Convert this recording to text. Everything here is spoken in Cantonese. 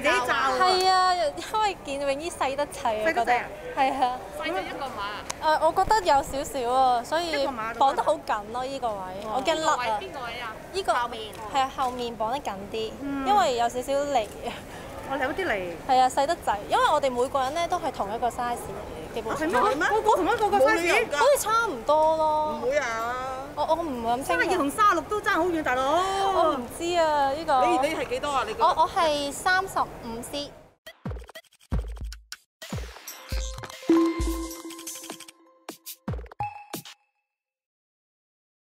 自己罩啊？ 係啊，因為件泳衣細得滯啊，覺得係啊。 細咗一個碼。 我覺得有少少啊，所以一個碼綁得好緊咯，呢個位我驚甩啊。 邊個位啊？ 呢個後面係啊，後面綁得緊啲，因為有少少離啊。 我有啲嚟。 係啊，細得滯，因為我哋每個人咧都係同一個 size 嘅，基本上。 係咩？個個同一個 size， 好似差唔多咯。 唔會啊！ 我唔係咁清楚。 32同36都爭好遠，大佬。 我唔知啊，呢個。 你係幾多啊？你我係35C。